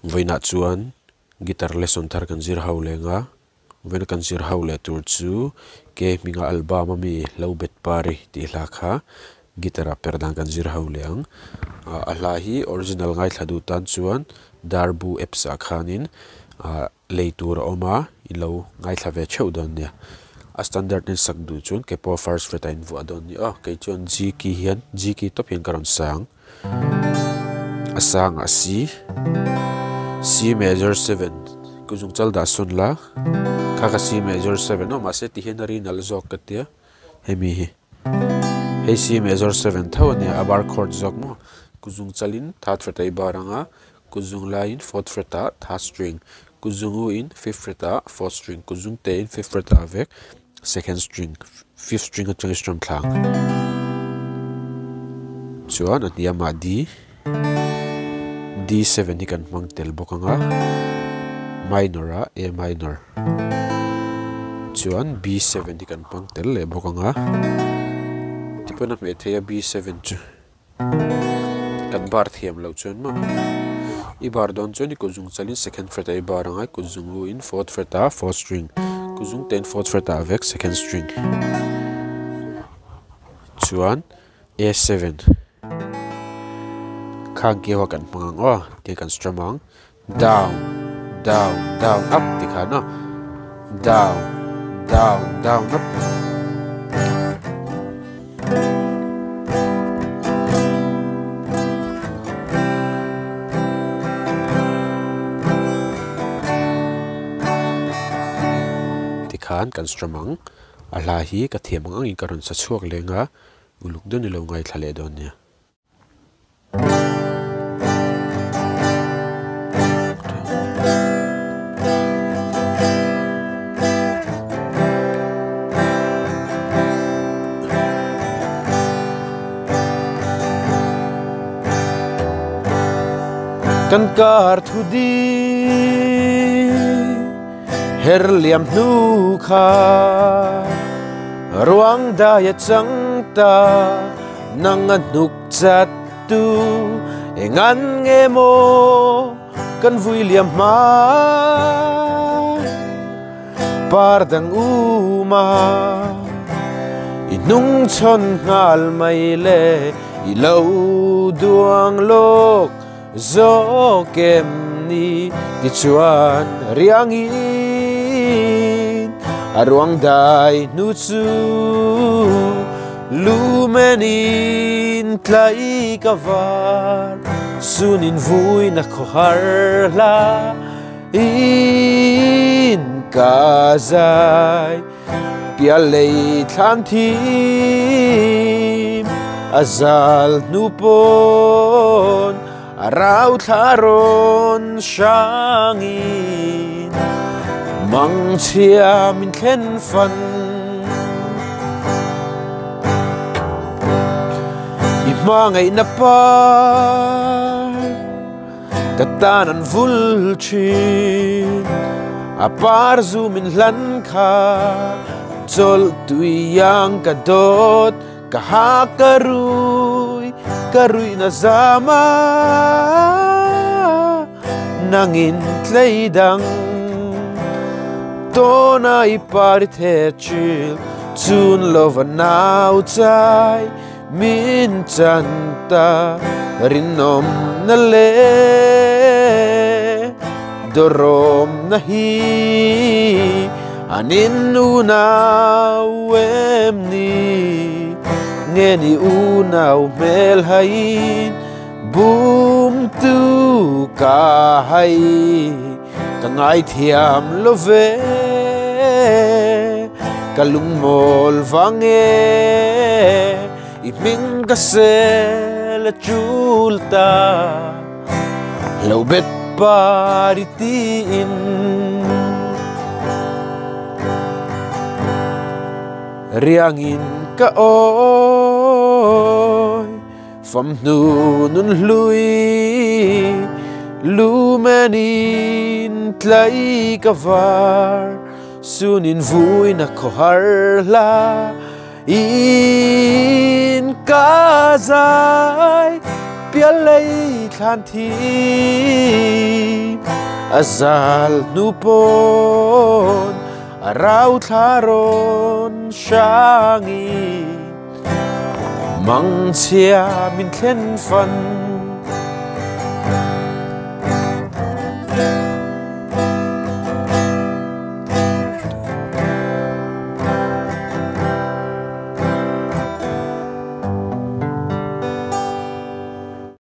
Voina chuan guitar lesson thar kan zir ho lenga voina kan zir ho le tur chu ke Hminga album mi Hlobetpari ti hlakha guitar Perhdan kan zir ho leng ala hi original Ngaithla du tan chuan Darbu apps a khanin leitur oma ilo Ngaithla ve cheu don nia a standard in sak du chun ke po first fret in vu adon ni ke chun G key hian G key top hian karon sang asang a C major 7 kuzung chal da sun la kha C major 7 no ma se ti henari nal zok katia hemi hi he C major 7 thawni abar chord zok mo kuzung chalin third fret ai baranga kuzung line fourth fret a third string kuzungu in fifth fret a fourth string kuzung te in fifth fret a vek second string fifth string a chung strum thlang chuan atiama D7 ni kan mang tel bokanga minor a minor chuan B7 ni kan mang tel le bokanga tipona me theya B7 chu kan bar thiam lo chuan ma I bar don chuan ko jung chalin second fret ai baranga ko jungu in fourth fret a fourth string ko jung ten fourth fret a vek second string chuan A7 khang ke ho kan mang ti kan strum down down down up ti khana down down down up ti khan kan strum ala hi ka thiamang in karon sa chuak lenga uluk don lo ngai thale don nia kan kar thudi herliam nu kha ruang da ya changta nang anuk chat tu engan nge mo kan vui liam ma pardang uma inung chon ngal mai le ilo duang lok zo kem ni ti chuan riangin arwang dai nu chu lumenin tlai kavar sunin vui na khoharla in kazai pialei than thim azal nupon arau tharon shangin mang chia min khen fan imangai na pa katanan vulchin apar zumin lan kha chol tuyang kadot kahakarui karui na zama nangin tleidang tona iparit hechil chun lova nau chai min chanta rinom na le dorom na hi anin unaw emni ngeni unaw melhain bum tu kahai kangai thiam love kalung mol vange Hminga sel chulta Hlobetpari tiin riangin ka oi fam nu nun lui lumenin tlai kavar sunin vui na koharla in kazai pial lei than thi azal nupon arau tharon shangi mang chia min khen fan